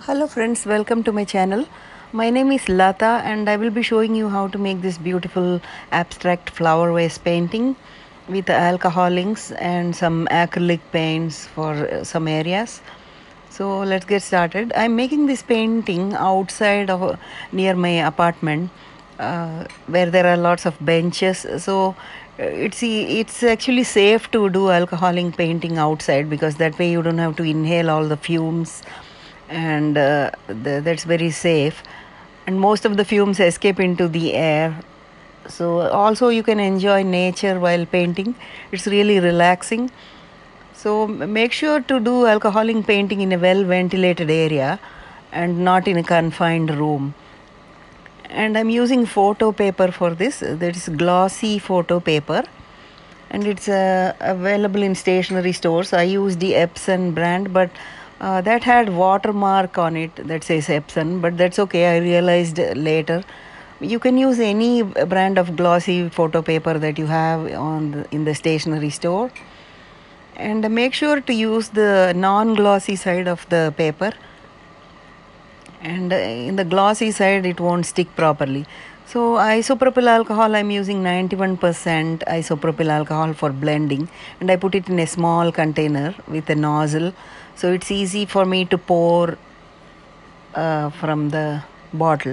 Hello friends, welcome to my channel. My name is Lata and I will be showing you how to make this beautiful abstract flower vase painting with alcohol inks and some acrylic paints for some areas. So let's get started. I'm making this painting outside of near my apartment where there are lots of benches. So it's actually safe to do alcohol ink painting outside because that way you don't have to inhale all the fumes and that's very safe, and most of the fumes escape into the air. So also you can enjoy nature while painting. It's really relaxing. So make sure to do alcoholic painting in a well ventilated area and not in a confined room. And I'm using photo paper for this. That is glossy photo paper, and it's available in stationery stores. I use the Epson brand, but that had watermark on it that says Epson, but that's okay. I realized later you can use any brand of glossy photo paper that you have in the stationery store, and make sure to use the non-glossy side of the paper, and in the glossy side it won't stick properly. So isopropyl alcohol, I'm using 91% isopropyl alcohol for blending, and I put it in a small container with a nozzle, so it's easy for me to pour from the bottle.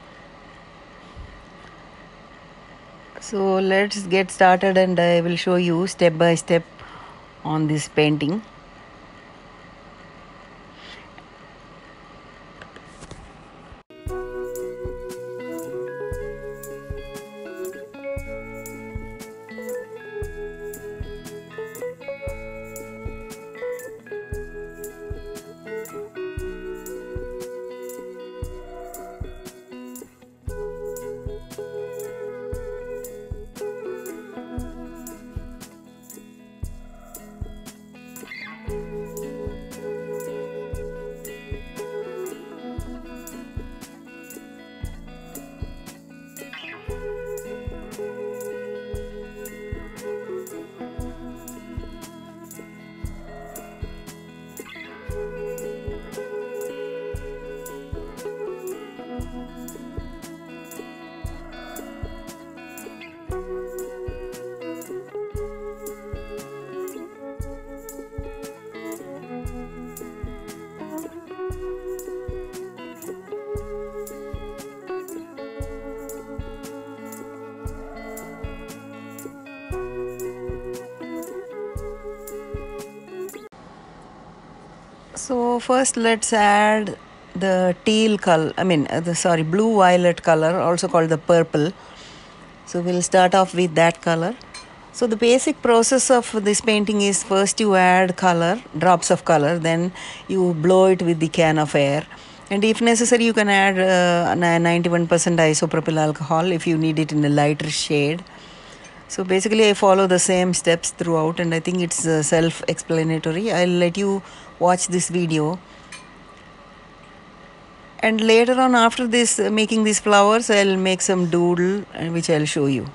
So let's get started and I will show you step by step on this painting. So first let's add the teal color, blue violet color, also called the purple. So we'll start off with that color. So the basic process of this painting is first you add color, drops of color, then you blow it with the can of air. And if necessary, you can add 91% isopropyl alcohol if you need it in a lighter shade. So basically I follow the same steps throughout, and I think it's self-explanatory. I'll let you watch this video. And later on, after this making these flowers, I'll make some doodle which I'll show you.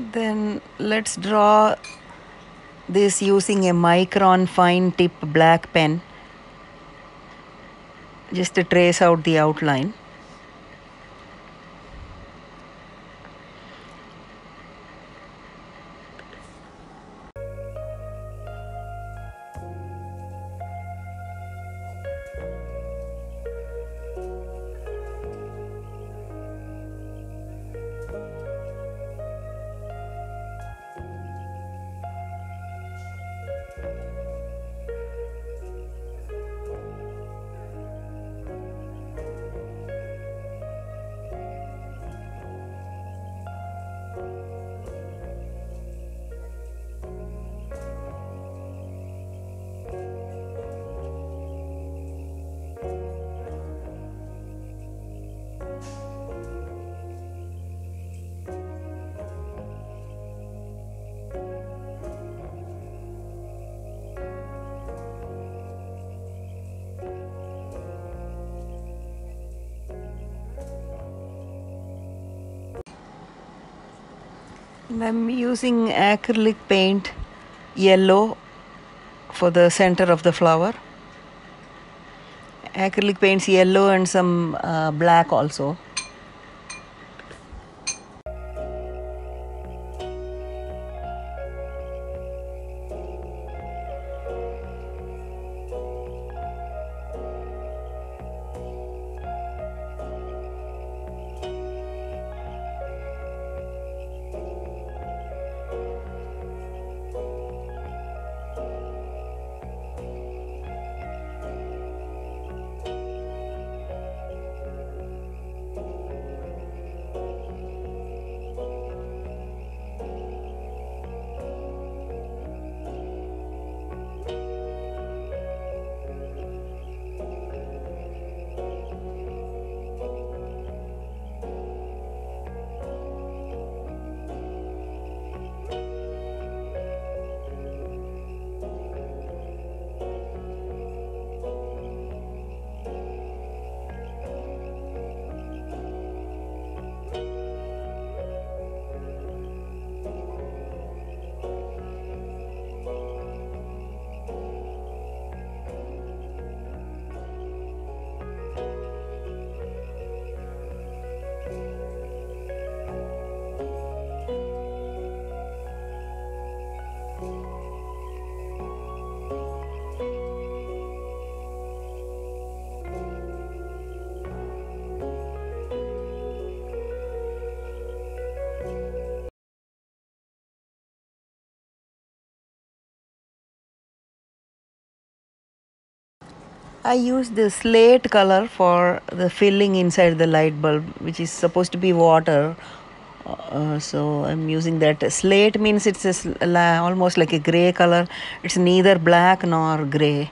Then let's draw this using a micron fine tip black pen, just to trace out the outline. I'm using acrylic paint yellow for the center of the flower. Acrylic paints yellow and some black also. I use the slate color for the filling inside the light bulb, which is supposed to be water. So I'm using that. Slate means it's almost like a gray color. It's neither black nor gray.